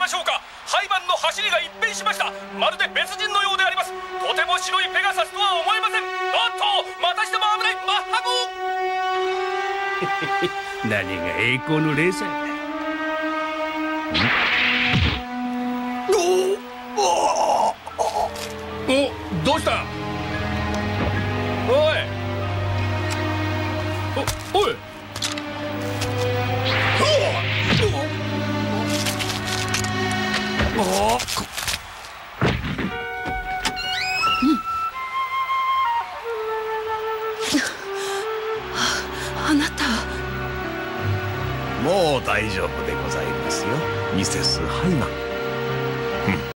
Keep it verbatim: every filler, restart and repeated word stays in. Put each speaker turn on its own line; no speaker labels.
しょうか。ハイマンの走りが一変しました。まるで別人のようであります。とても白いペガサスとは思えません。おっと、またしても危ない。マッハ号
何が栄光のレーサーだ。
お、どうした。おいお、おい
あなた。
もう大丈夫でございますよ、ミセスハイマン。